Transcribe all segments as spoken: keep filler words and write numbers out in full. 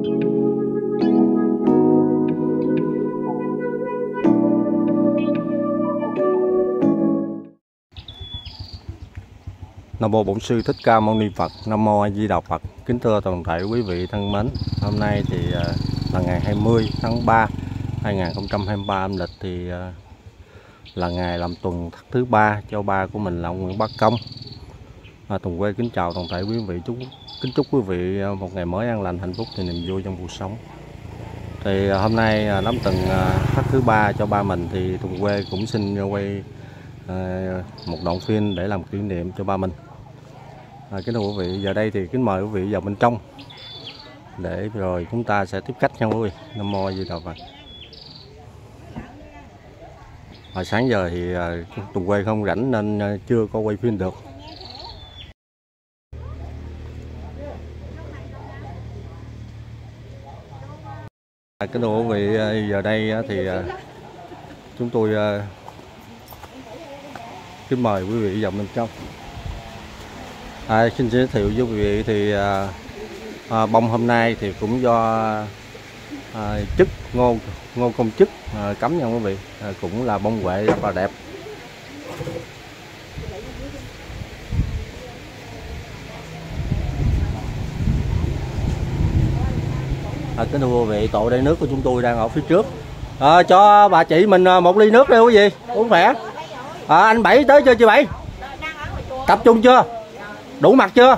Nam mô Bổn Sư Thích Ca Mâu Ni Phật. Nam mô A Di Đà Phật. Kính thưa toàn thể quý vị thân mến, hôm nay thì là ngày hai mươi tháng ba hai nghìn không trăm hai mươi ba âm lịch, thì là ngày làm tuần thứ ba cho ba của mình là ông Nguyễn Bá Công. À, Tùng quê kính chào toàn thể quý vị, chúc kính chúc quý vị một ngày mới an lành, hạnh phúc thì niềm vui trong cuộc sống. Thì hôm nay nắm tuần thất thứ ba cho ba mình, thì Tùng quê cũng xin quay à, một đoạn phim để làm kỷ niệm cho ba mình. À, kính thưa quý vị, giờ đây thì kính mời quý vị vào bên trong để rồi chúng ta sẽ tiếp khách nha quý vị. Nam mô A Di Đà Phật. Hồi sáng giờ thì uh, Tùng quê không rảnh nên uh, chưa có quay phim được. À, kính thưa quý vị, uh, giờ đây uh, thì uh, chúng tôi uh, kính mời quý vị vào bên trong. À, xin giới thiệu với quý vị thì à, à, bông hôm nay thì cũng do à, chức ngô ngô công chức à, cấm nha quý vị, à, cũng là bông huệ rất là đẹp. À, kính thưa quý vị, tổ đầy nước của chúng tôi đang ở phía trước. À, cho bà chị mình một ly nước đi quý vị, uống khỏe. À, anh Bảy tới chưa chị Bảy? Tập trung chưa? Đủ mặt chưa?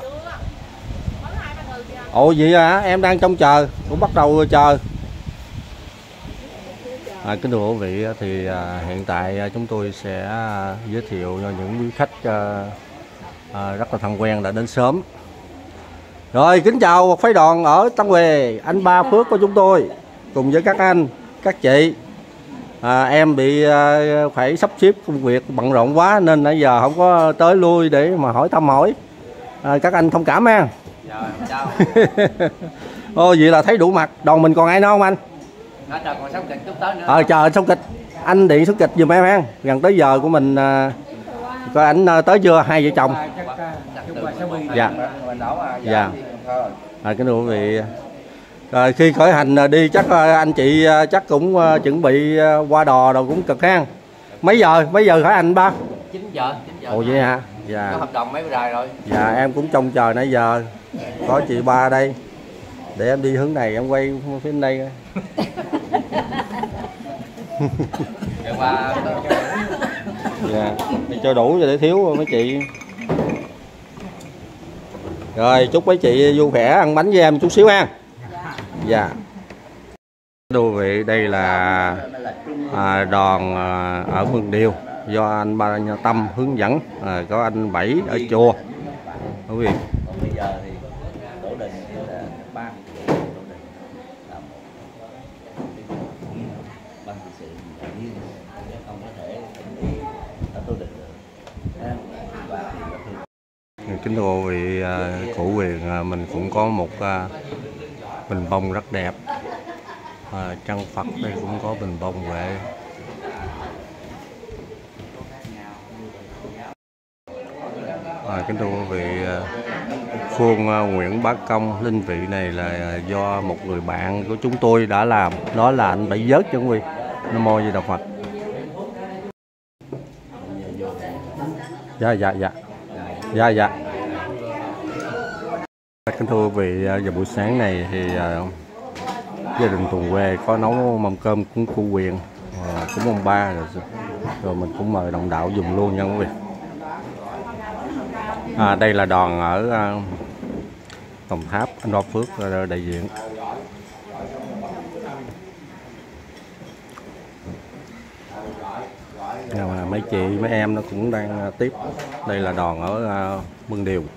Ồ vậy hả? Em đang trông chờ, cũng bắt đầu chờ. À, kính thưa quý vị, thì à, hiện tại chúng tôi sẽ giới thiệu cho những quý khách à, à, rất là thân quen đã đến sớm. Rồi, kính chào một phái đoàn ở Tân Huế, anh Ba Phước của chúng tôi cùng với các anh, các chị. À, em bị à, phải sắp xếp công việc bận rộn quá nên nãy giờ không có tới lui để mà hỏi thăm hỏi. À, các anh thông cảm ha. Dạ, ô vậy là thấy đủ mặt. Đoàn mình còn ai nữa không anh? Đó, trời, còn sống kịch chút tới nữa. Ờ chờ sống kịch. Anh điện sống kịch giùm em ha. Gần tới giờ của mình à, coi ảnh à, tới chưa, hai vợ chồng. Dạ. Dạ. À, cái thưa quý vị. Rồi khi khởi hành đi chắc anh chị chắc cũng uh, chuẩn bị uh, qua đò rồi cũng cực ha. Mấy giờ? Mấy giờ khởi hành ba? chín giờ. Ồ vậy hả? Dạ. Có hợp đồng mấy bữa rồi. Dạ em cũng trông chờ nãy giờ. Có chị Ba ở đây. Để em đi hướng này em quay phía bên đây. Dạ. Cho đủ rồi để thiếu mấy chị. Rồi chúc mấy chị vui vẻ, ăn bánh với em chút xíu ha. Dạ. Thưa quý vị, đây là à, đoàn à, ở Vườn Điều do anh Ba Tâm hướng dẫn, à, có anh Bảy ở chùa. Quý vị. Bây giờ thì Đỗ Đình là ban Đỗ Đình là ban thực sự tự nhiên, không có thể đi ở Đỗ Đình được. Kính thưa quý vị, Cụ Quyền mình cũng có một bình bông rất đẹp. À, chân Phật đây cũng có bình bông huệ. À, kính thưa quý vị, khuôn Nguyễn Bá Công linh vị này là do một người bạn của chúng tôi đã làm, đó là anh Bảy Vớt cho quý vị. Nam mô Di Đà Phật. Dạ dạ dạ. Dạ dạ. Kính thưa quý vị, vào buổi sáng này thì uh, gia đình Tùng quê có nấu mâm cơm cúng Cụ Quyền, uh, cúng ông Ba rồi, rồi mình cũng mời đồng đạo dùng luôn nha quý vị. À, đây là đoàn ở uh, Đồng Tháp, anh Ba Phước uh, đại diện. À, mấy chị mấy em nó cũng đang uh, tiếp. Đây là đoàn ở uh, Vườn Điều.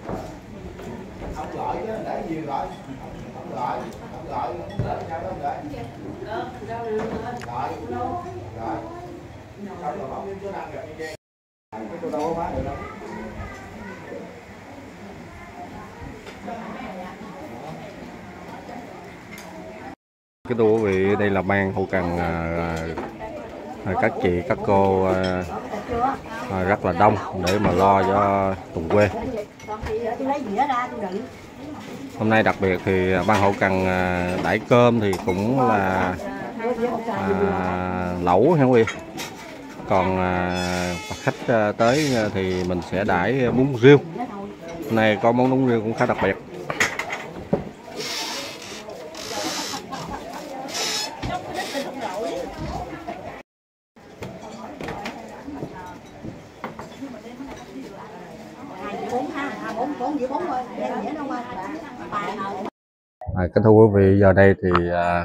Cái thưa quý vị, đây là ban hậu cần, à, à, các chị các cô à, à, rất là đông để mà lo cho Tùng quê. Hôm nay đặc biệt thì ban hậu cần đãi cơm thì cũng là à, lẩu nha quý vị. Còn à, khách tới thì mình sẽ đãi bún riêu. Hôm nay có món bún riêu cũng khá đặc biệt. À, kính thưa quý vị, giờ đây thì à,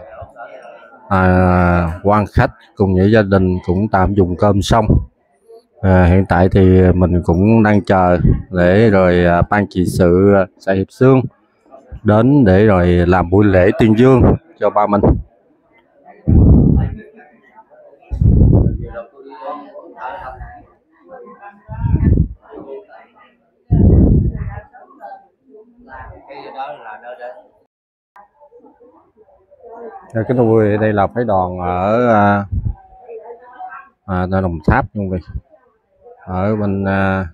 à, quan khách cùng những gia đình cũng tạm dùng cơm xong. À, hiện tại thì mình cũng đang chờ để rồi à, ban trị sự xã Hiệp Xương đến để rồi làm buổi lễ tuyên dương cho ba mình. Kính thưa quý vị, đây là phái đoàn ở à, à, Đồng Tháp luôn vậy. Ở bên à,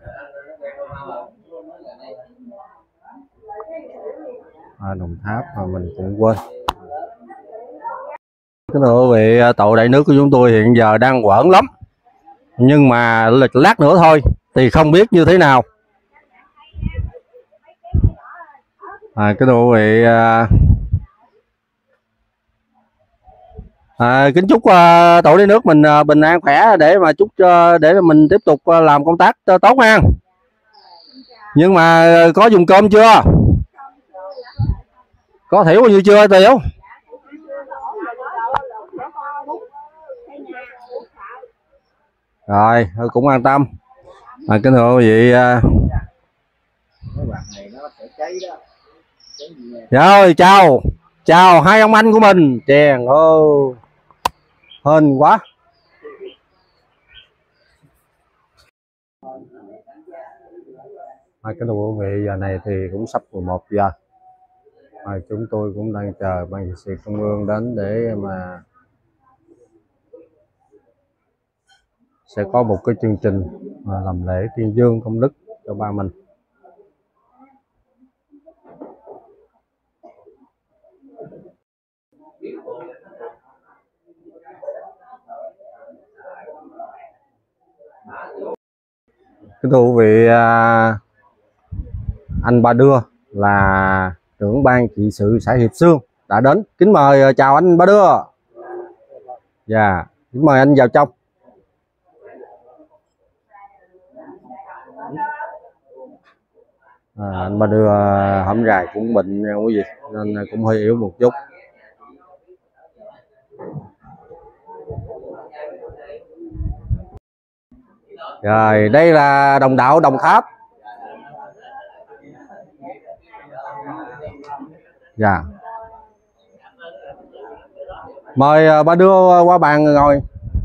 à, Đồng Tháp mà mình cũng quên. Kính thưa quý vị, tổ đại nước của chúng tôi hiện giờ đang quẩn lắm, nhưng mà lát nữa thôi thì không biết như thế nào. À, kính thưa quý vị, à, à, kính chúc uh, tổ đại nước mình uh, bình an khỏe để mà chúc uh, để mình tiếp tục uh, làm công tác uh, tốt ha. Nhưng mà uh, có dùng cơm chưa? Có thiểu bao nhiêu chưa Tiểu? Rồi, cũng an tâm. À, kính thưa quý vị, uh... rồi chào chào hai ông anh của mình. Chèn ô hên quá. À, kính thưa quý vị, giờ này thì cũng sắp mười một giờ. À, chúng tôi cũng đang chờ ban trị sự trung ương đến để mà sẽ có một cái chương trình mà làm lễ tuyên dương công đức cho ba mình. Kính thưa quý vị, anh Ba Đưa là trưởng ban trị sự xã Hiệp Xương đã đến. Kính mời, chào anh Ba Đưa. Dạ, yeah. Kính mời anh vào trong. À, anh Ba Đưa hổm rày cũng bệnh nha quý vị, nên cũng hơi yếu một chút. Rồi, đây là đồng đạo Đồng Tháp. Dạ. Yeah. Mời Ba Đưa qua bàn ngồi.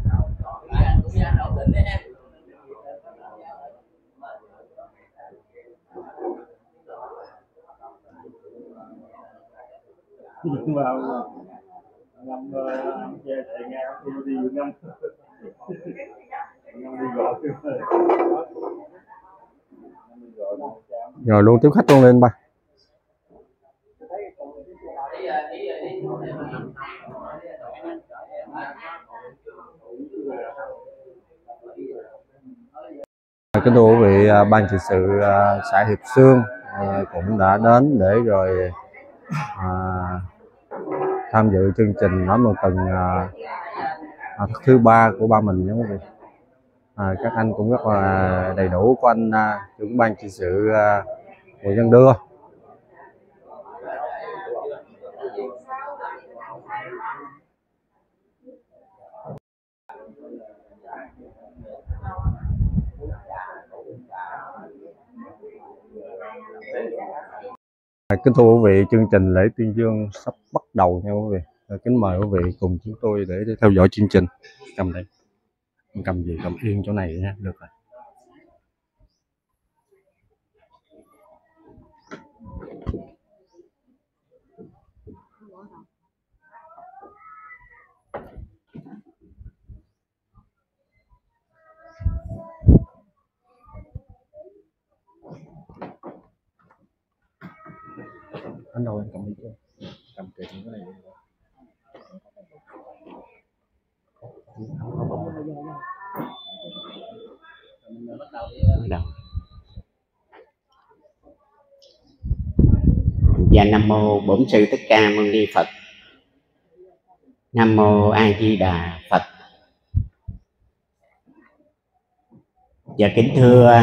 Vào năm anh chơi tại Nga tôi đi năm năm đi gọi rồi luôn tiếp khách luôn lên ba. Kính thưa quý vị, ban trị sự xã Hiệp Xương cũng đã đến để rồi à, tham dự chương trình nói một tuần à, thứ ba của ba mình nha quý vị. À, các anh cũng rất là đầy đủ, của anh à, trưởng ban trị sự à, Nguyễn Văn Đưa. À, kính thưa quý vị, chương trình lễ tuyên dương sắp bắt đầu nha quý vị. À, kính mời quý vị cùng chúng tôi để, để theo dõi chương trình. Cầm đây, cầm gì cầm yên chỗ này nha, được rồi. Anh đâu anh cầm đi chứ? Cầm kệ cái này. Bắt đầu. Dạ Nam Mô Bổn Sư Thích Ca Mâu Ni Phật. Nam Mô A Di Đà Phật. Dạ kính thưa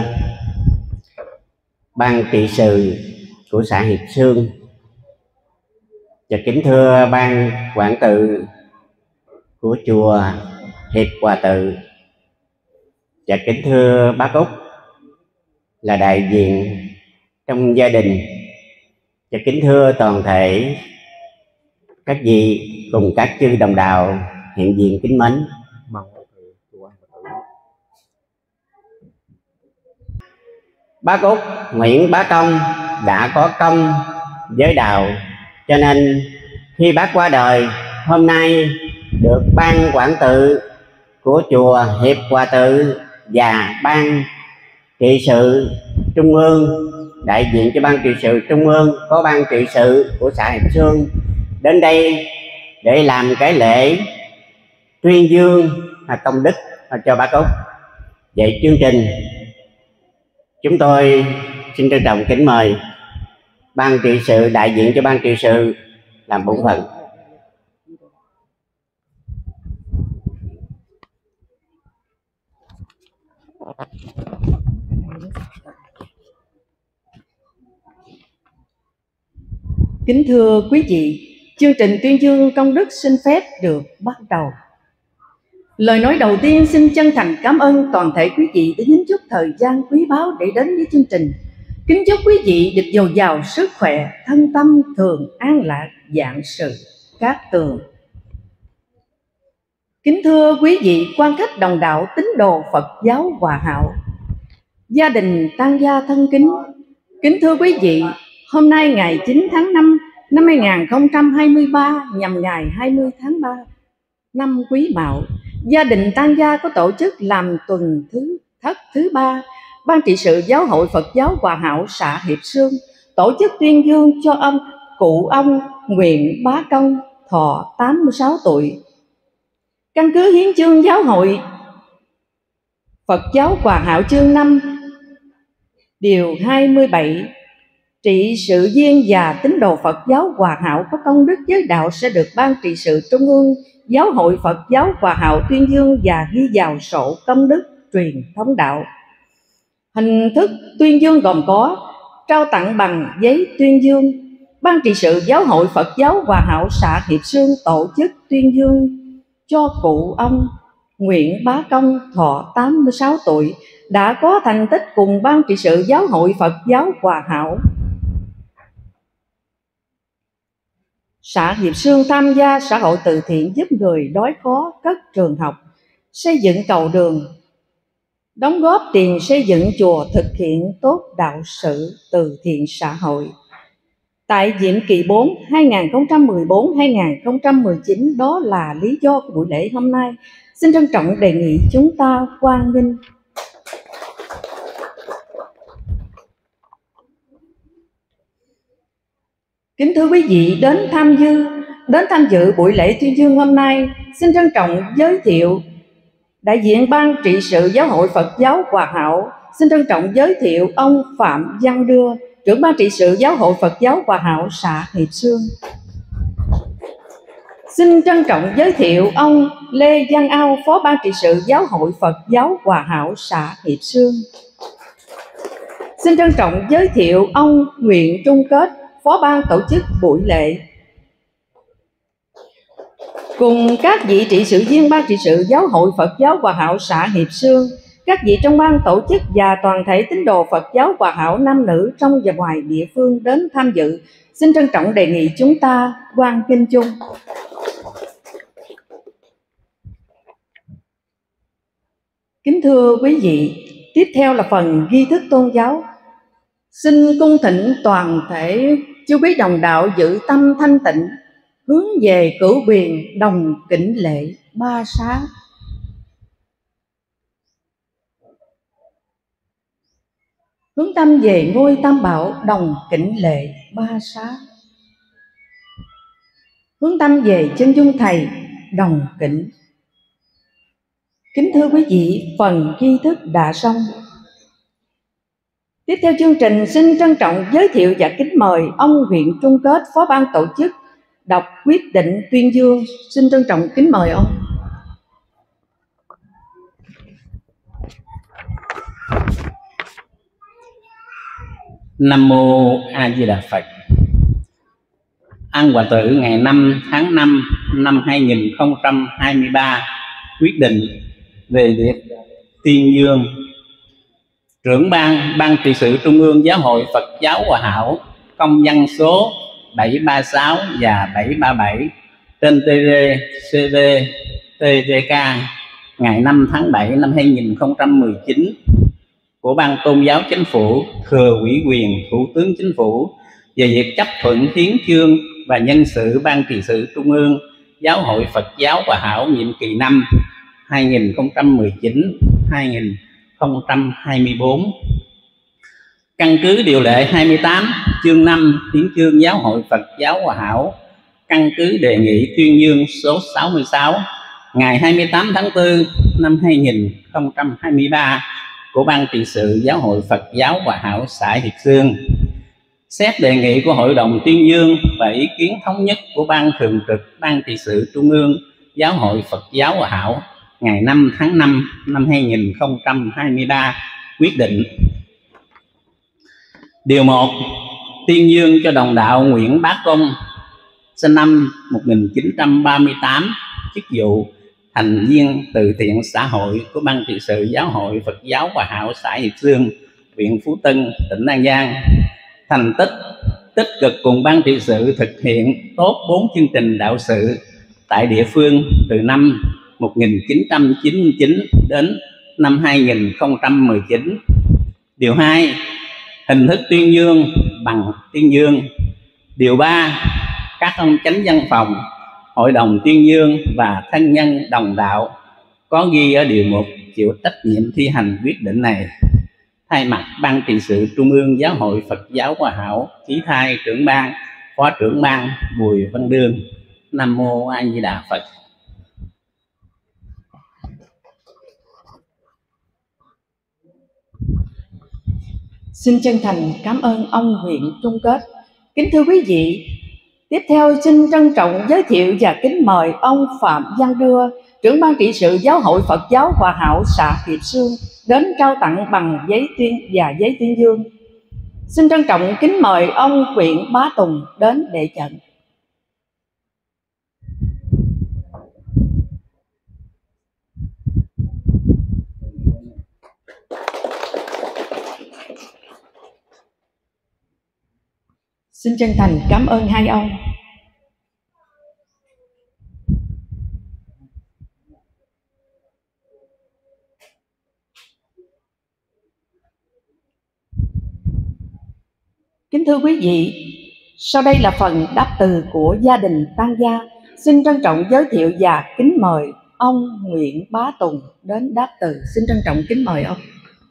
ban trị sự của xã Hiệp Xương, và kính thưa ban quản tự của chùa Hiệp Hòa Tự, và kính thưa bác Úc là đại diện trong gia đình, và kính thưa toàn thể các vị cùng các chư đồng đạo hiện diện kính mến. Bác Úc Nguyễn Bá Công đã có công với đạo, cho nên khi bác qua đời, hôm nay được ban quản tự của chùa Hiệp Hòa Tự và ban trị sự trung ương, đại diện cho ban trị sự trung ương có ban trị sự của xã Hiệp Xương đến đây để làm cái lễ tuyên dương công đức cho bác Úc. Vậy chương trình chúng tôi xin trân trọng kính mời ban trị sự, đại diện cho ban trị sự làm bổn phận. Kính thưa quý vị, chương trình tuyên dương công đức xin phép được bắt đầu. Lời nói đầu tiên xin chân thành cảm ơn toàn thể quý vị đã nhín chút thời gian quý báu để đến với chương trình. Kính chúc quý vị được dồi dào sức khỏe, thân tâm thường an lạc, vạn sự cát tường. Kính thưa quý vị quan khách đồng đạo tín đồ Phật giáo Hòa Hảo, gia đình tang gia thân kính. Kính thưa quý vị, hôm nay ngày chín tháng năm năm hai nghìn không trăm hai mươi ba, nhằm ngày hai mươi tháng ba năm Quý Mão, gia đình tang gia có tổ chức làm tuần thứ thất thứ ba. Ban trị sự Giáo hội Phật giáo Hòa Hảo xã Hiệp Xương tổ chức tuyên dương cho ông cụ ông Nguyễn Bá Công, thọ tám mươi sáu tuổi. Căn cứ hiến chương Giáo hội Phật giáo Hòa Hảo chương năm điều hai mươi bảy, trị sự viên và tín đồ Phật giáo Hòa Hảo có công đức giới đạo sẽ được ban trị sự trung ương Giáo hội Phật giáo Hòa Hảo tuyên dương và ghi vào sổ công đức truyền thống đạo. Hình thức tuyên dương gồm có trao tặng bằng giấy tuyên dương. Ban trị sự Giáo hội Phật giáo Hòa Hảo xã Hiệp Xương tổ chức tuyên dương cho cụ ông Nguyễn Bá Công, thọ tám mươi sáu tuổi, đã có thành tích cùng ban trị sự Giáo hội Phật giáo Hòa Hảo xã Hiệp Xương tham gia xã hội từ thiện giúp người đói khó, cất trường học, xây dựng cầu đường, đóng góp tiền xây dựng chùa, thực hiện tốt đạo sự từ thiện xã hội. Tại nhiệm kỳ bốn hai nghìn không trăm mười bốn đến hai nghìn không trăm mười chín, đó là lý do của buổi lễ hôm nay. Xin trân trọng đề nghị chúng ta hoan nghênh. Kính thưa quý vị đến tham dự đến tham dự buổi lễ tuyên dương hôm nay, xin trân trọng giới thiệu đại diện ban trị sự Giáo hội Phật giáo Hòa Hảo. Xin trân trọng giới thiệu ông Phạm Văn Đưa, trưởng ban trị sự Giáo hội Phật giáo Hòa Hảo xã Hiệp Xương. Xin trân trọng giới thiệu ông Lê Văn Ao, phó ban trị sự Giáo hội Phật giáo Hòa Hảo xã Hiệp Xương. Xin trân trọng giới thiệu ông Nguyễn Trung Kết, phó ban tổ chức buổi lễ. Cùng các vị trị sự viên ban trị sự Giáo hội Phật giáo Hòa Hảo xã Hiệp Xương, các vị trong ban tổ chức và toàn thể tín đồ Phật giáo Hòa Hảo nam nữ trong và ngoài địa phương đến tham dự, xin trân trọng đề nghị chúng ta hoan nghênh chung. Kính thưa quý vị, tiếp theo là phần nghi thức tôn giáo. Xin cung thỉnh toàn thể chư quý đồng đạo giữ tâm thanh tịnh, hướng về cửu quyền đồng kính lễ ba xá. Hướng tâm về ngôi Tam Bảo đồng kính lễ ba xá. hướng tâm về chân dung Thầy đồng kính. Kính thưa quý vị, phần tri thức đã xong. Tiếp theo chương trình, xin trân trọng giới thiệu và kính mời ông huyện Trung Kết, Phó ban tổ chức, đọc quyết định tuyên dương. Xin trân trọng kính mời ông. Nam mô A Di Đà Phật. An Hòa Tự ngày năm tháng năm năm hai nghìn không trăm hai mươi ba quyết định về việc tuyên dương trưởng ban ban trị sự Trung ương Giáo hội Phật giáo Hòa Hảo công văn số bảy ba sáu và bảy ba bảy trên tê rờ xê vê tê rờ ca ngày năm tháng bảy năm hai nghìn không trăm mười chín của Ban Tôn giáo Chính phủ thừa ủy quyền Thủ tướng Chính phủ về việc chấp thuận hiến chương và nhân sự Ban trị sự Trung ương Giáo hội Phật giáo Hòa Hảo nhiệm kỳ năm hai nghìn không trăm mười chín đến hai nghìn không trăm hai mươi tư. Căn cứ điều lệ hai mươi tám chương năm hiến chương Giáo hội Phật giáo Hòa Hảo, căn cứ đề nghị tuyên dương số sáu mươi sáu ngày hai mươi tám tháng tư năm hai nghìn không trăm hai mươi ba của Ban trị sự Giáo hội Phật giáo Hòa Hảo xã Hiệp Xương, xét đề nghị của Hội đồng tuyên dương và ý kiến thống nhất của Ban thường trực Ban trị sự Trung ương Giáo hội Phật giáo Hòa Hảo ngày năm tháng năm năm hai nghìn không trăm hai mươi ba quyết định. Điều một. Tuyên dương cho đồng đạo Nguyễn Bá Công, sinh năm một nghìn chín trăm ba mươi tám, chức vụ thành viên từ thiện xã hội của Ban trị sự Giáo hội Phật giáo Hòa Hảo xã Hiệp Xương, huyện Phú Tân, tỉnh An Giang. Thành tích tích cực cùng Ban trị sự thực hiện tốt bốn chương trình đạo sự tại địa phương từ năm một nghìn chín trăm chín mươi chín đến năm hai nghìn không trăm mười chín. Điều hai. Hình thức tuyên dương bằng tuyên dương. Điều ba. Các ông chánh văn phòng, hội đồng tuyên dương và thân nhân đồng đạo có ghi ở điều một chịu trách nhiệm thi hành quyết định này. Thay mặt Ban trị sự Trung ương Giáo hội Phật giáo Hòa Hảo, ký thay trưởng ban, phó trưởng ban Bùi Văn Đương. Nam mô A Di Đà Phật. Xin chân thành cảm ơn ông huyện Trung Kết. Kính thưa quý vị, tiếp theo xin trân trọng giới thiệu và kính mời ông Phạm Văn Đưa, trưởng ban trị sự Giáo hội Phật giáo Hòa Hảo xã Hiệp Xương đến trao tặng bằng giấy tuyên và giấy tuyên dương. Xin trân trọng kính mời ông huyện Bá Tùng đến đệ trận. Xin chân thành cảm ơn hai ông. Kính thưa quý vị, sau đây là phần đáp từ của gia đình tang gia. Xin trân trọng giới thiệu và kính mời ông Nguyễn Bá Tùng đến đáp từ. Xin trân trọng kính mời ông.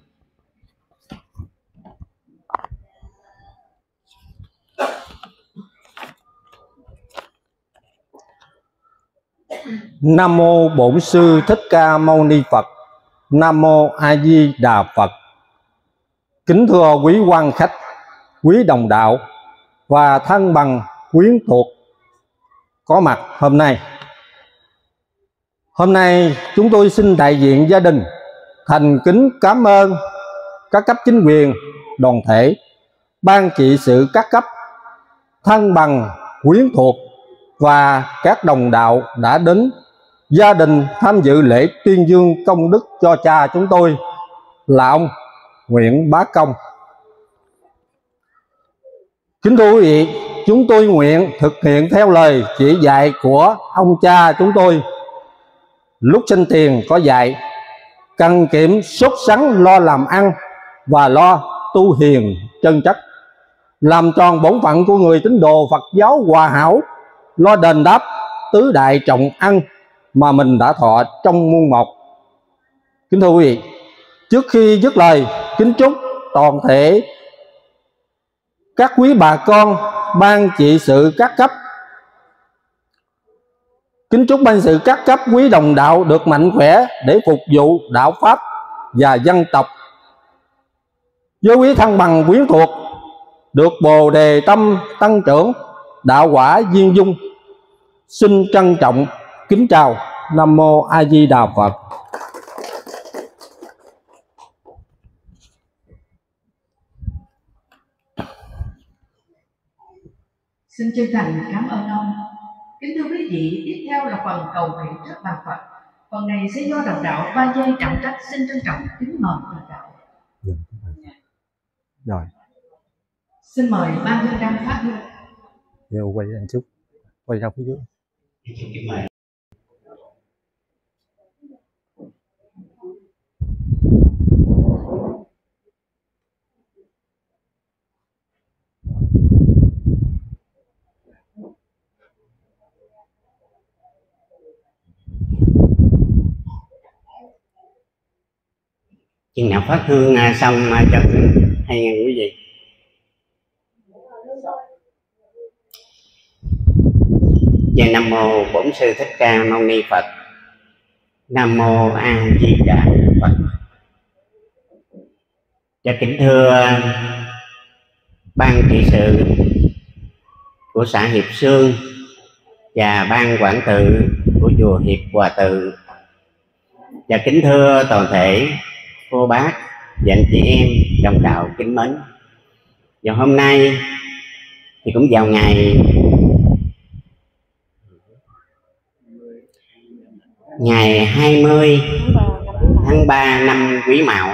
Nam mô Bổn Sư Thích Ca Mâu Ni Phật. Nam mô A Di Đà Phật. Kính thưa quý quan khách, quý đồng đạo và thân bằng quyến thuộc có mặt hôm nay. Hôm nay chúng tôi xin đại diện gia đình thành kính cảm ơn các cấp chính quyền, đoàn thể, ban trị sự các cấp, thân bằng quyến thuộc và các đồng đạo đã đến gia đình tham dự lễ tuyên dương công đức cho cha chúng tôi là ông Nguyễn Bá Công. Kính thưa quý vị, chúng tôi nguyện thực hiện theo lời chỉ dạy của ông cha chúng tôi. Lúc sinh tiền có dạy cần kiệm sốt sắng lo làm ăn và lo tu hiền chân chất, làm tròn bổn phận của người tín đồ Phật giáo Hòa Hảo, lo đền đáp tứ đại trọng ăn mà mình đã thọ trong muôn một. Kính thưa quý vị, trước khi dứt lời, kính chúc toàn thể các quý bà con ban trị sự các cấp Kính chúc ban sự các cấp quý đồng đạo được mạnh khỏe để phục vụ đạo pháp và dân tộc. Với quý thân bằng quyến thuộc được bồ đề tâm tăng trưởng, đạo quả viên dung. Xin trân trọng kính chào. Nam mô A Di Đà Phật. Xin chân thành cảm ơn ông. Kính thưa quý vị, tiếp theo là phần cầu nguyện trước bàn Phật. Phần này sẽ do đồng đạo Ba Giang trọng trách xin trân trọng kính mời đồng đạo. Rồi. Xin mời ban hương đăng phát hương. Giờ quay anh chút, quay ra phía dưới. Chừng nào phát hương xong cho hay nghe quý vị. Về Nam mô Bổn Sư Thích Ca Mâu Ni Phật. Nam mô A Di Đà Phật. Và kính thưa ban trị sự của xã Hiệp Xương và ban quản tự của chùa Hiệp Hòa Tự, và kính thưa toàn thể cô bác và anh chị em đồng đạo kính mến. Và hôm nay thì cũng vào ngày ngày hai mươi tháng ba năm Quý Mão,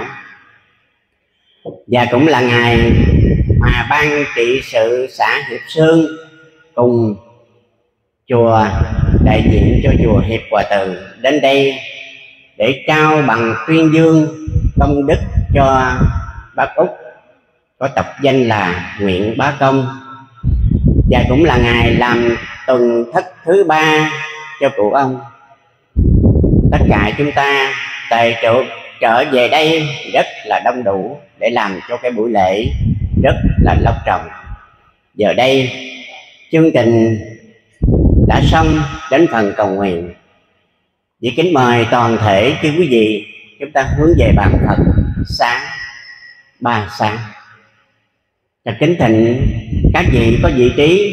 và cũng là ngày mà ban trị sự xã Hiệp Xương cùng chùa đại diện cho chùa Hiệp Hòa Tự đến đây để trao bằng tuyên dương công đức cho bác Úc có tập danh là Nguyễn Bá Công, và cũng là ngày làm tuần thất thứ ba cho cụ ông. Tất cả chúng ta tài trợ trở về đây rất là đông đủ để làm cho cái buổi lễ rất là long trọng. Giờ đây chương trình đã xong đến phần cầu nguyện. Chỉ kính mời toàn thể chư quý vị chúng ta hướng về bàn Phật sáng ba sáng. Và kính thịnh các vị có vị trí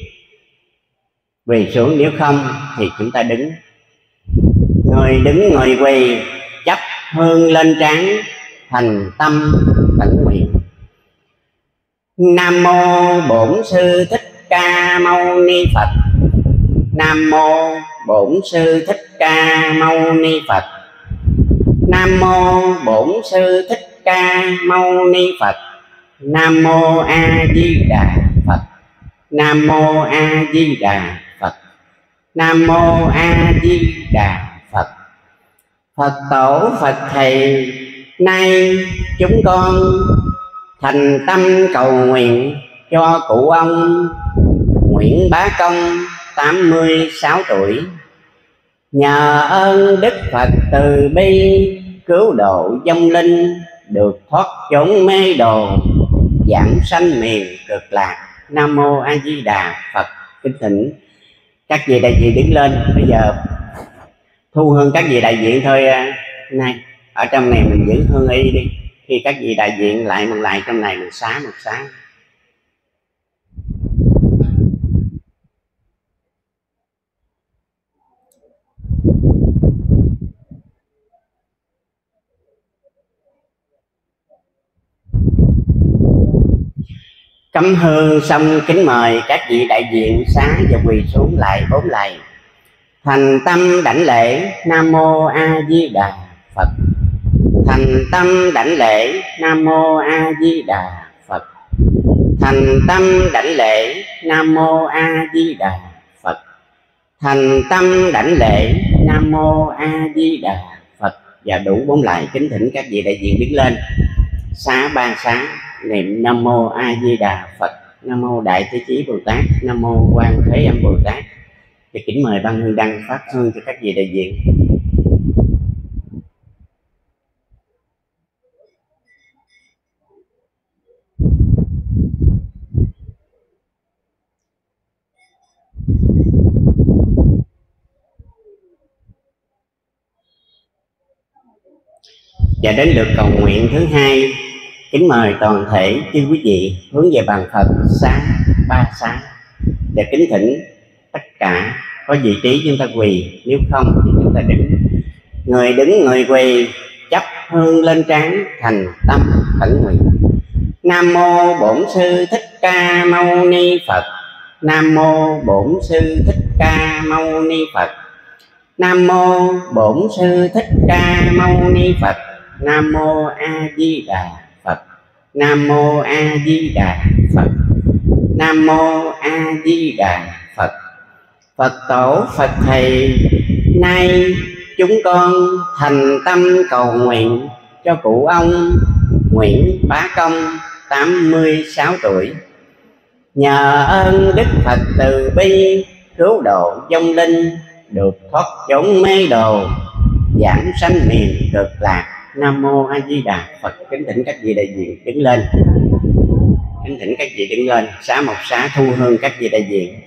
quỳ xuống, nếu không thì chúng ta đứng. Người đứng người quỳ chắp hương lên trán, thành tâm khẩn nguyện. Nam mô Bổn Sư Thích Ca Mâu Ni Phật. Nam mô Bổn Sư Thích Ca Mâu Ni Phật. Nam mô Bổn Sư Thích Ca Mâu Ni Phật. Nam mô A Di Đà Phật. Nam mô A Di Đà Phật. Nam mô A Di Đà Phật. Phật tổ Phật thầy, nay chúng con thành tâm cầu nguyện cho cụ ông Nguyễn Bá Công tám mươi sáu tuổi. Nhờ ơn Đức Phật từ bi cứu độ vong linh, được thoát chốn mê đồ, giảng sanh miền cực lạc. Nam mô A Di Đà Phật. Kính thỉnh các vị đại diện đứng lên. Bây giờ thu hương các vị đại diện thôi. Này ở trong này mình giữ hương y đi, khi các vị đại diện lại mình lại trong này mình xá một xá. Cắm hương xong kính mời các vị đại diện xá và quỳ xuống lại bốn lạy. Thành tâm đảnh lễ Nam mô A Di Đà Phật. Thành tâm đảnh lễ Nam mô A Di Đà Phật. Thành tâm đảnh lễ Nam mô A Di Đà Phật. Thành tâm đảnh lễ Nam mô A Di Đà Phật. Và đủ bốn lạy kính thỉnh các vị đại diện đứng lên xá ba xá, niệm Nam mô A Di Đà Phật. Nam mô Đại Thế Chí Bồ Tát. Nam mô Quan Thế Âm Bồ Tát. Thì kính mời ban hương đăng phát hương cho các vị đại diện. Và đến lượt cầu nguyện thứ hai, kính mời toàn thể chư quý vị hướng về bàn Phật xá ba xá và kính thỉnh tất cả có vị trí chúng ta quỳ, nếu không thì chúng ta đứng. Người đứng người quỳ chắp hương lên trán thành tâm khẩn nguyện. Nam mô Bổn Sư Thích Ca Mâu Ni Phật. Nam mô Bổn Sư Thích Ca Mâu Ni Phật. Nam mô Bổn Sư Thích Ca Mâu Ni Phật. Nam mô A Di Đà Phật. Nam mô A Di Đà Phật. Nam mô A Di Đà Phật. Phật tổ Phật thầy, nay chúng con thành tâm cầu nguyện cho cụ ông Nguyễn Bá Công, tám mươi sáu tuổi. Nhờ ơn Đức Phật từ bi cứu độ vong linh, được thoát chốn mê đồ, giảng sanh miền cực lạc. Nam mô A Di Đà Phật. Kính thỉnh các vị đại diện đứng lên. Kính thỉnh các vị đứng lên, xá một xá thu hương các vị đại diện.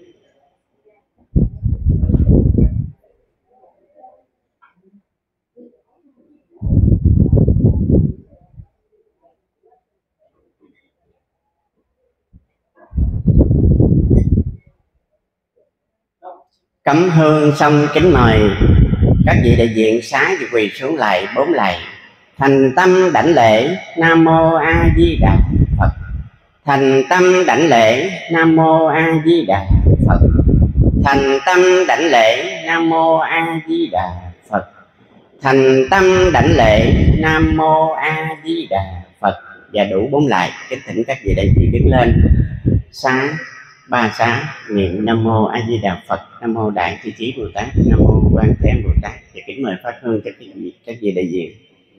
Cắm hương xong kính mời các vị đại diện xá và quỳ xuống lạy bốn lạy. Thành tâm đảnh lễ Nam mô A Di Đà Phật. Thành tâm đảnh lễ Nam mô A Di Đà Phật. Thành tâm đảnh lễ Nam mô A Di Đà Phật. Thành tâm đảnh lễ Nam mô A Di Đà Phật. Và đủ bốn lạy. Kính thỉnh các vị đại diện đứng lên xá ba xá niệm Nam mô A Di Đà Phật. Nam mô Đại Trí Trí Bồ Tát. Nam mô Quan Thế Âm Bồ Tát. Và kính mời phát hương cho các vị các vị đại diện.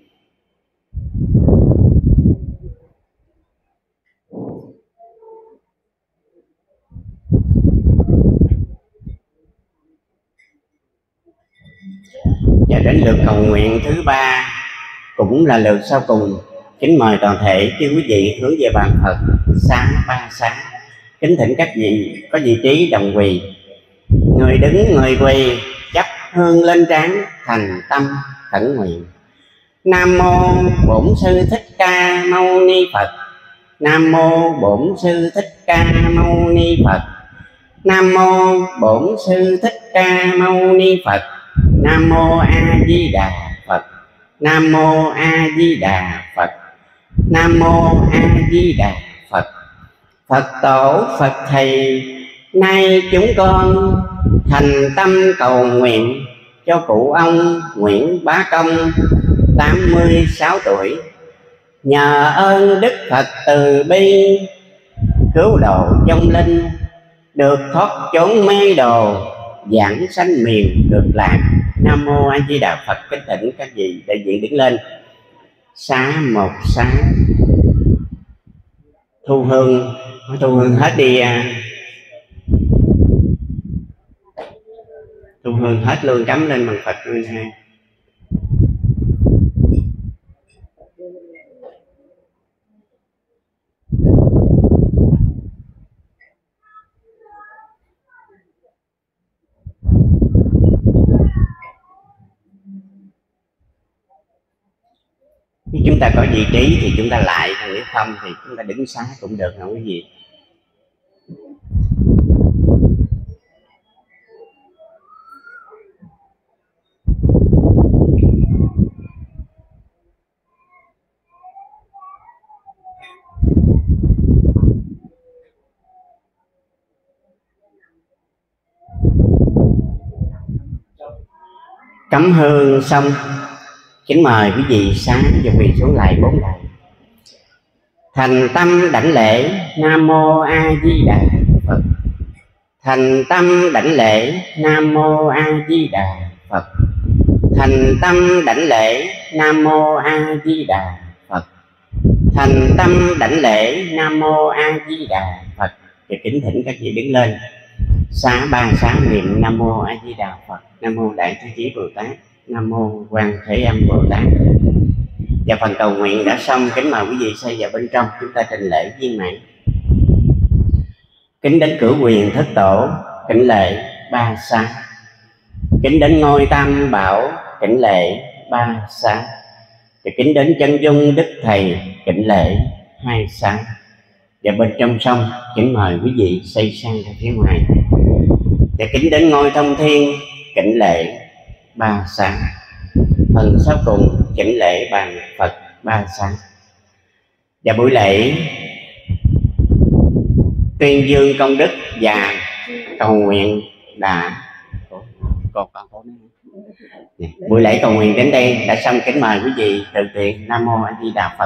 Và đến lượt cầu nguyện thứ ba, cũng là lượt sau cùng. Kính mời toàn thể chư quý vị hướng về bàn Phật xá ba xá. Kính thỉnh các vị có vị trí đồng quỳ. Người đứng người quỳ chắp hương lên trán thành tâm khẩn nguyện. Nam mô Bổn Sư Thích Ca Mâu Ni Phật. Nam mô Bổn Sư Thích Ca Mâu Ni Phật. Nam mô Bổn Sư Thích Ca Mâu Ni Phật. Nam mô A Di Đà Phật. Nam mô A Di Đà Phật. Nam mô A Di Đà Phật. Phật tổ Phật thầy, nay chúng con thành tâm cầu nguyện cho cụ ông Nguyễn Bá Công, tám mươi sáu tuổi. Nhờ ơn Đức Phật từ bi cứu độ vong linh, được thoát chốn mê đồ, giảng sanh miền cực lạc. Nam mô A Di Đà Phật. Kính thỉnh các vị đại diện đứng lên xá một xá thu hương. Thu hương hết đi, thu hương hết luôn, cắm lên bằng Phật luôn ha. Nếu chúng ta có vị trí thì chúng ta lại, còn nếu không thì chúng ta đứng xá cũng được, không có gì. Cắm hương xong, kính mời quý vị sáng và quỳ xuống lại bốn lạy. Thành tâm đảnh lễ Nam mô A Di Đà Phật. Thành tâm đảnh lễ Nam mô A Di Đà Phật. Thành tâm đảnh lễ Nam mô A Di Đà Phật. Thành tâm đảnh lễ Nam mô A Di Đà Phật. Và kính thỉnh các vị đứng lên xá ba xá niệm Nam mô A Di Đà Phật. Nam mô Đại Trí Trí Bồ Tát. Nam mô Quan Thế Âm Bồ Tát. Và phần cầu nguyện đã xong, kính mời quý vị xoay vào bên trong, chúng ta trình lễ viên mãn. Kính đến cửu quyền thất tổ, kính lễ ba xá. Kính đến ngôi tam bảo, kính lễ ba xá. Và kính đến chân dung đức thầy kính lễ hai sáng. Và bên trong sông kính mời quý vị xây sang ra phía ngoài. Và kính đến ngôi thông thiên kính lễ ba sáng. Phần sau cùng kính lễ bàn Phật ba sáng. Và buổi lễ tuyên dương công đức và cầu nguyện đã còn còn buổi lễ cầu nguyện đến đây đã xong. Kính mời quý vị tự tiện Nam Mô A Di Đà Phật.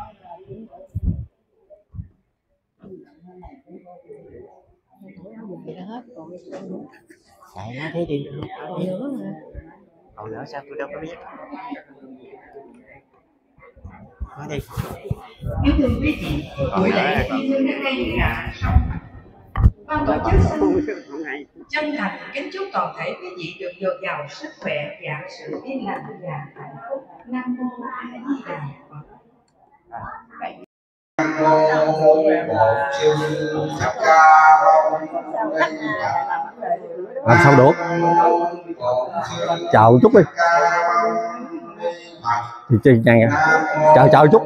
Chạy nó thế đi. Còn nữa sao tôi đâu có biết. Nói đi. Kính thưa quý vị, buổi lễ tuyên dương đến đây là xong. Ban tổ chức xin chân thành kính chúc toàn thể quý vị được dồi dào sức khỏe và sự yên lành và hạnh phúc. Nam Mô A Di Đà Phật. Nam mô Bổn Sư Thích Ca Mâu Ni Phật. Làm sao được? Chào chút đi. Thì chơi nhanh nha. Chào chào chút.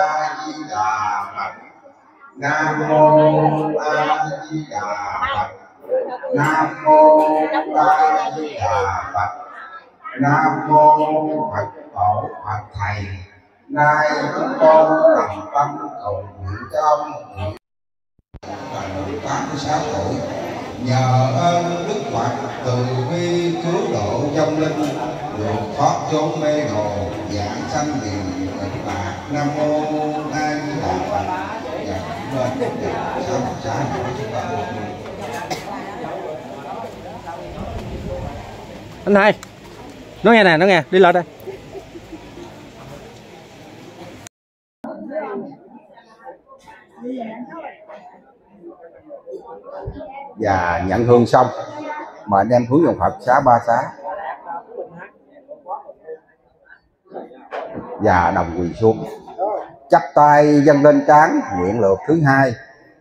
Nam mô A Di Đà Phật. Nam mô A Di Đà Phật. Nam mô Phật Tổ Phật Thầy. Nay chúng con thành tâm cầu nguyện cho ông tám mươi sáu tuổi, nhờ ơn Đức Phật từ bi cứu độ vong linh, được thoát chốn mê đồ, dạng sanh liền cực lạc. Nam mô A Di Đà Phật. Và lên sáu mươi sáu của chúng ta. Anh hai, nói nghe nè, nói nghe, đi lên đây. Và nhận hương xong mà anh em hướng dòng Phật xá ba xá và đồng quỳ xuống, chắp tay dâng lên trán nguyện lượt thứ hai.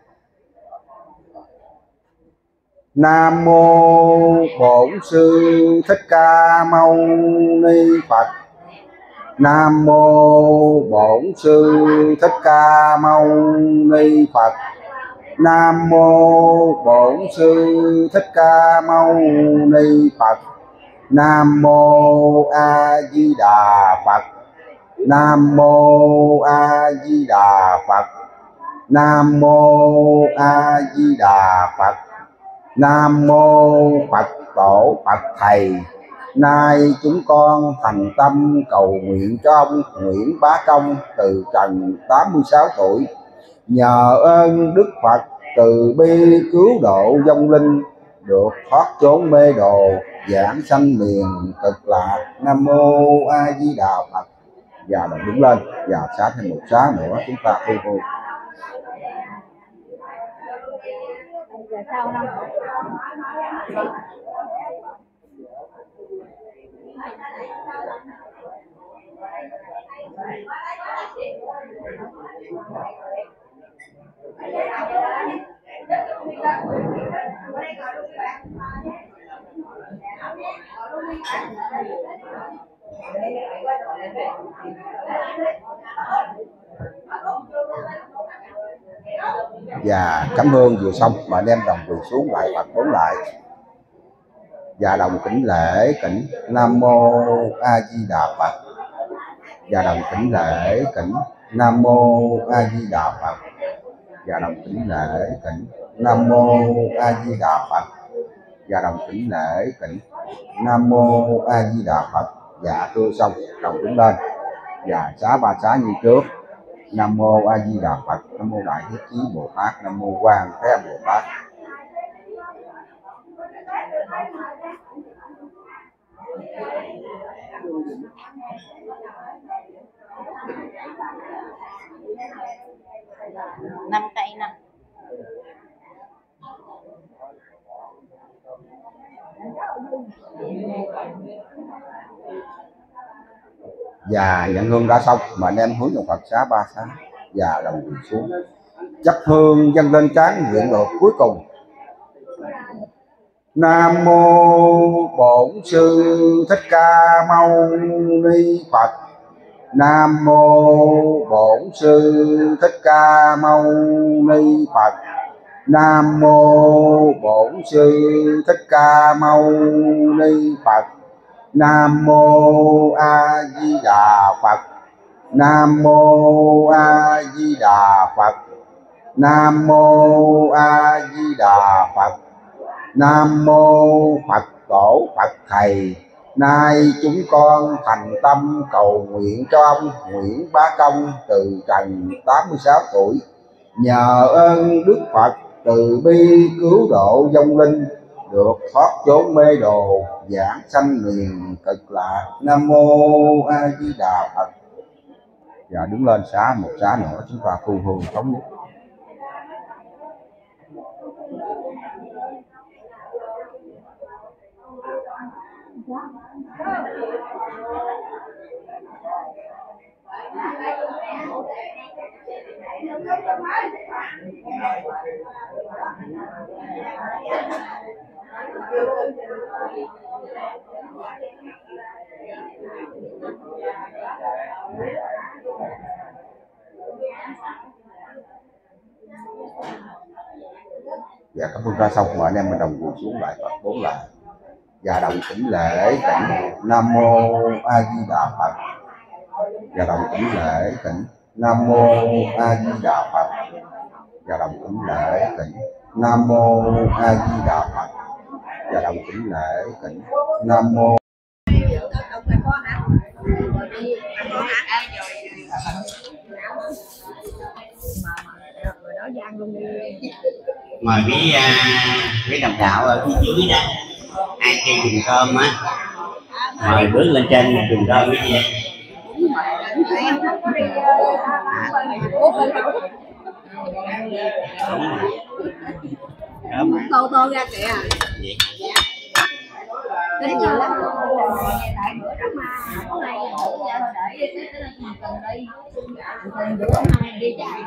Nam mô Bổn Sư Thích Ca Mâu Ni Phật. Nam mô Bổn Sư Thích Ca Mâu Ni Phật. Nam mô Bổn Sư Thích Ca Mâu Ni Phật. Nam mô A Di Đà Phật. Nam mô A Di Đà Phật. Nam mô A Di Đà Phật. Nam mô Phật Tổ Phật Thầy. Nay chúng con thành tâm cầu nguyện cho ông Nguyễn Bá Công từ trần tám mươi sáu tuổi, nhờ ơn Đức Phật từ bi cứu độ vong linh, được thoát chốn mê đồ, giảng sanh miền cực lạc. Nam mô A Di Đà Phật. Và đồng đứng lên và xá thêm một xá nữa chúng ta thu vui. Và cắm hương vừa xong mà anh em đồng quỳ xuống lại Phật bốn lại và đồng kính lễ kính Nam mô A Di Đà Phật. Và đồng kính lễ kính Nam mô A Di Đà Phật. Và đồng kính lễ kính Nam mô A Di Đà Phật. Và đồng kính lễ kính Nam mô A Di Đà Phật. Dạ thưa xong đồng kính lên và xá ba xá như trước. Nam mô A Di Đà Phật. Nam mô Đại Thế Chí Bồ Tát. Nam mô Quan Thế Âm Bồ Tát. Năm cây năm. Và nhận hương đã xong mà anh em hướng dòng Phật xá ba xá và đồng quỳ xuống, chấp hương dâng lên trán nguyện lượt cuối cùng. Nam mô Bổn Sư Thích Ca Mâu Ni Phật. Nam mô Bổn Sư Thích Ca Mâu Ni Phật. Nam mô Bổn Sư Thích Ca Mâu Ni Phật. Nam mô A Di Đà Phật. Nam mô A Di Đà Phật. Nam mô A Di Đà Phật. Nam mô Phật Tổ Phật Thầy. Nay chúng con thành tâm cầu nguyện cho ông Nguyễn Bá Công từ trần tám mươi sáu tuổi, nhờ ơn Đức Phật từ bi cứu độ vong linh, được thoát chốn mê đồ, giảng sanh miền cực lạc. Nam mô A Di Đà Phật. Dạ, đứng lên xá một xá nữa chúng ta thu hương thống nhất. Dạ, các phương ra xong mời anh em mình đồng quỳ xuống lại Phật bốn lần. Dạ, đồng tĩnh lễ tịnh Nam mô A Di Đà Phật. Dạ, đồng tĩnh lễ tịnh Nam mô A Di Đà Phật. Dạ, đồng tĩnh lễ tịnh Nam mô A Di Đà Phật. Dạ, đồng tĩnh lễ tịnh Nam mô. Mời quý quý đồng đạo ở phía dưới đó, ai chơi dùng cơm á, mời bước lên trên dùng cơm cái gì. Tô tô ra kìa. Cái nhiều lắm. Tại bữa đó mà hôm nay để từng đi. Từng bữa hôm nay đi chạy.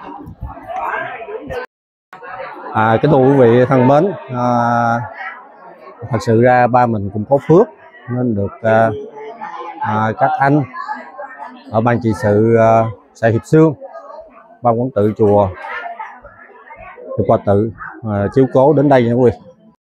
À, kính thưa quý vị thân mến, à, thật sự ra ba mình cũng có phước nên được à, à, các anh ở ban trị sự à, xã Hiệp Xương, ban quản tự chùa Hiệp Hòa Tự à, chiếu cố đến đây nha quý vị.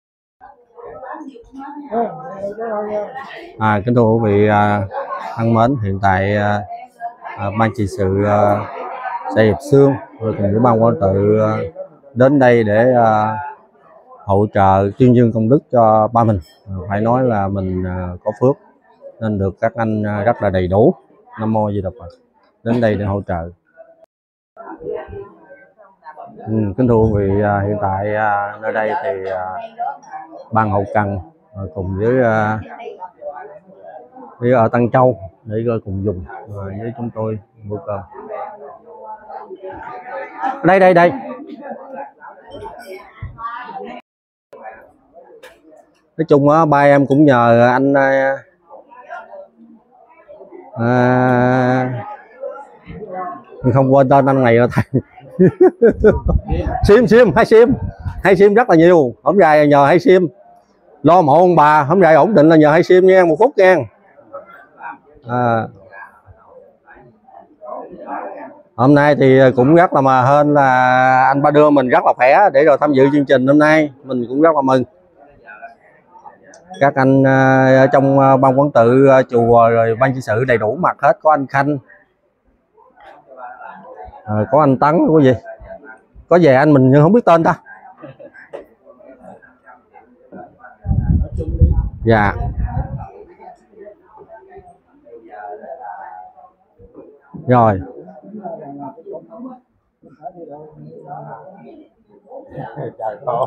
À, kính thưa quý vị à, thân mến, hiện tại à, à, ban trị sự à, xã Hiệp Xương rồi cùng với ban quản tự à, đến đây để uh, hỗ trợ tuyên dương công đức cho ba mình. Uh, phải nói là mình uh, có phước nên được các anh uh, rất là đầy đủ. Nam mô Di Đà Phật. Đến đây để hỗ trợ. Ừ, kính thưa quý vị, uh, hiện tại uh, nơi đây thì uh, ban hậu cần uh, cùng với uh, với ở Tân Châu để cùng dùng uh, với chúng tôi bữa cơm. Đây đây đây. Nói chung á, ba em cũng nhờ anh à, không quên tên anh này rồi thầy. Sim sim hay sim hay sim rất là nhiều, không dài nhờ hay sim lo mộ ông bà, không dài ổn định là nhờ hay sim nha, một phút nha. À, hôm nay thì cũng rất là mà hên là anh Ba Đưa mình rất là khỏe để rồi tham dự chương trình hôm nay, mình cũng rất là mừng. Các anh ở trong ban quản tự chùa rồi ban trị sự đầy đủ mặt hết, có anh Khanh, à, có anh Tấn, có gì, có về anh mình nhưng không biết tên ta. Dạ. Rồi. Trời khổ.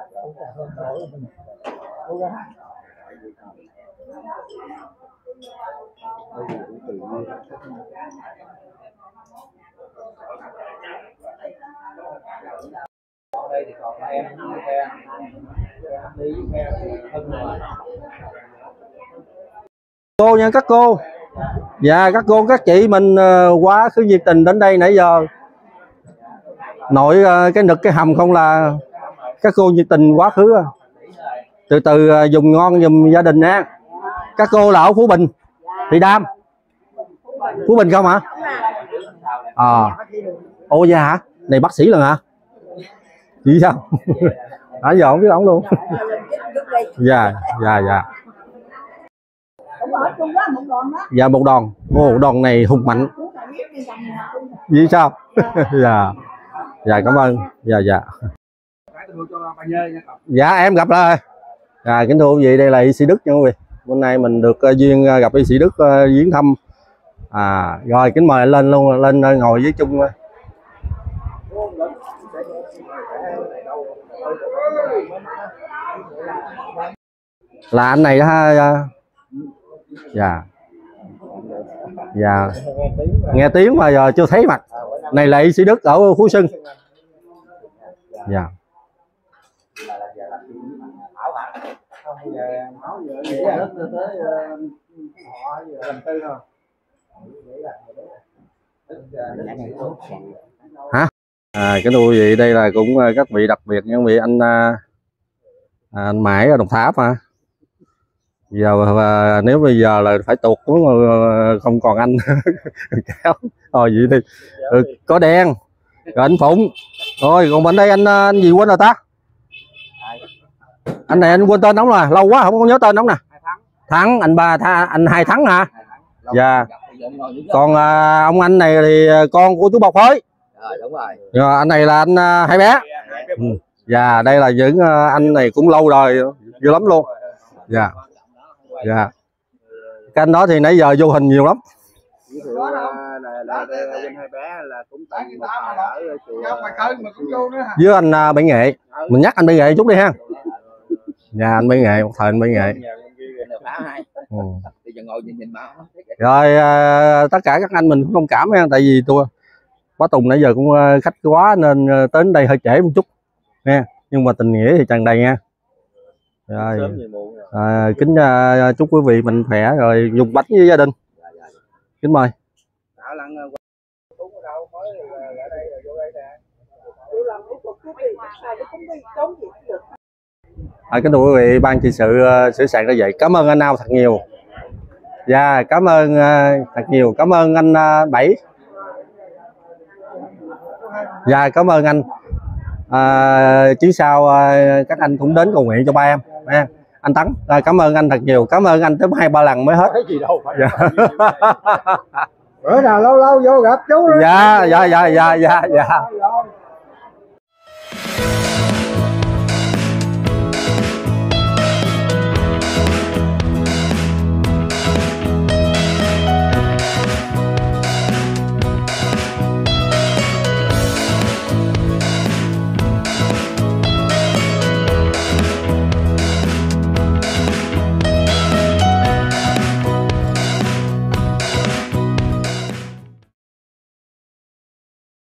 Đây thì còn em theo đi theo thân rồi. Cô nha các cô. Dạ các cô các chị mình quá khứ nhiệt tình đến đây nãy giờ. Nội cái nực cái hầm không là các cô nhiệt tình quá khứ. Từ từ dùng ngon giùm gia đình nha. Các cô là ở Phú Bình, Thị Đam. Phú Bình không hả? À. Ồ dạ hả? Này bác sĩ lần hả? Gì sao? Nãy giờ không biết ổng luôn. Dạ, dạ, dạ. Dạ một đòn. Ồ, đòn này hùng mạnh. Gì sao? Dạ. Dạ cảm ơn. Dạ dạ. Dạ em gặp rồi. Dạ kính thưa quý vị, đây là y sĩ Đức nha quý vị. Hôm nay mình được uh, duyên uh, gặp y sĩ Đức uh, viếng thăm. À rồi kính mời lên luôn, lên uh, ngồi với chung. Uh. Là anh này ha. Dạ. Dạ. Nghe tiếng mà giờ chưa thấy mặt. Này là y sĩ Đức ở Phú Xuân. Dạ. Hả? À, cái nuôi gì đây là cũng các vị đặc biệt nha quý vị. Anh à, anh Mãi ở Đồng Tháp mà giờ và nếu bây giờ là phải tuột xuống không còn anh kéo thôi vậy đi. Ừ, có đen rồi anh Phụng rồi còn bên đây anh anh gì quên rồi ta, anh này anh quên tên đóng rồi, lâu quá không có nhớ tên đóng nè. Thắng, anh ba tha, anh Hai Thắng hả? Dạ. Còn à, ông anh này thì con của chú Bọc Hới. Rồi đúng rồi. Rồi, anh này là anh uh, Hai Bé. Ừ. Dạ đây là những uh, anh này cũng lâu rồi dữ lắm luôn. Dạ. Dạ. Cái anh đó thì nãy giờ vô hình nhiều lắm. Với anh uh, Bảy Nghệ, mình nhắc anh Bảy Nghệ chút đi ha. Dạ anh Bảy Nghệ, một thời anh Bảy Nghệ. Ừ. Rồi uh, tất cả các anh mình cũng thông cảm nha, tại vì tôi Bá Tùng nãy giờ cũng uh, khách quá nên uh, tới đây hơi trễ một chút nha, nhưng mà tình nghĩa thì tràn đầy nha. Rồi à, kính uh, chúc quý vị mạnh khỏe rồi dùng bánh với gia đình. Kính mời. À, kính thưa quý vị, ban trị sự uh, sửa soạn ra vậy, cảm ơn anh Ao thật nhiều. Dạ cảm ơn uh, thật nhiều, cảm ơn anh uh, Bảy. Dạ cảm ơn anh. À, chuyến sau à, các anh cũng đến cầu nguyện cho ba em nha. Anh Tấn, à, cảm ơn anh thật nhiều, cảm ơn anh tới hai ba lần mới hết. Dạ. Bữa nào lâu lâu vô gặp chú. Dạ dạ dạ dạ dạ dạ.